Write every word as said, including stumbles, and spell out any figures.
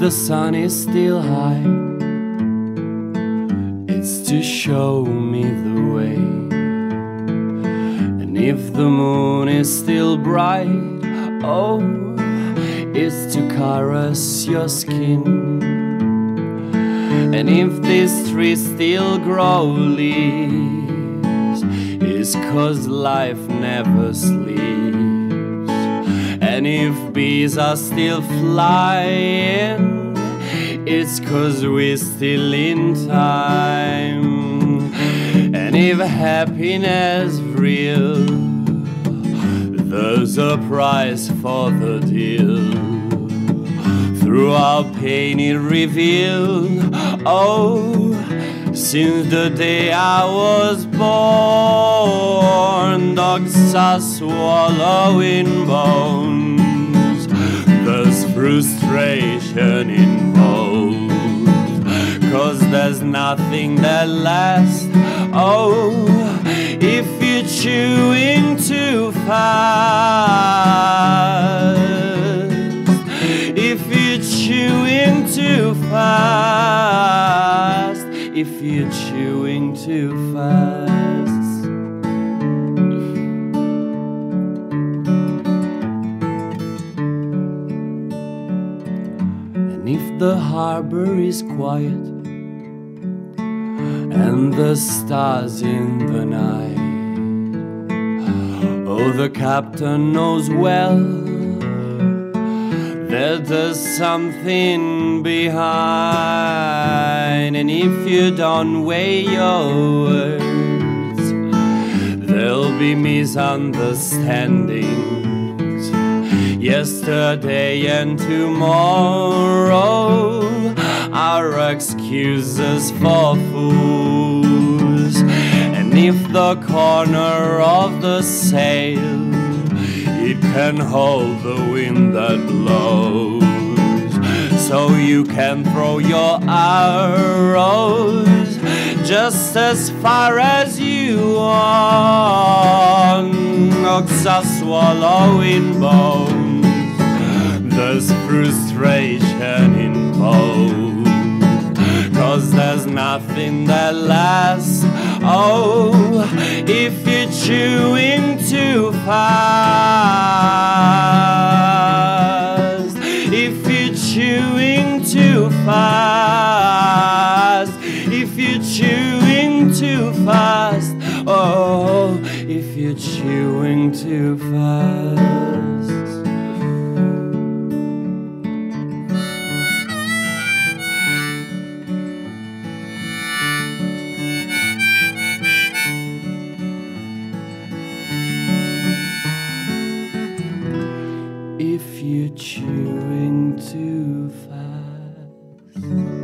the sun is still high, it's to show me the way. And if the moon is still bright, oh, it's to caress your skin. And if this tree still grow leaves, it's 'cause life never sleeps. And if bees are still flying, it's 'cause we're still in time. And if happiness real, there's a price for the deal. Through our pain it revealed, oh, since the day I was born, dogs are swallowing bones. There's frustration involved, 'cause there's nothing that lasts, oh, if you're chewing too fast. If you're chewing too fast. If you're chewing too fast. And if the harbor is quiet and the stars in the night, oh, the captain knows well that there's something behind. And if you don't weigh your words, there'll be misunderstandings. Yesterday and tomorrow are excuses for fools. And if the corner of the sail, it can hold the wind that blows, so you can throw your arrows just as far as you want. Ox are swallowing bones, there's frustration involved, 'cause there's nothing that lasts, oh, if you're chewing too fast. If you're chewing too fast. If you're chewing too fast. Oh, if you're chewing too fast. If you're chewing too fast.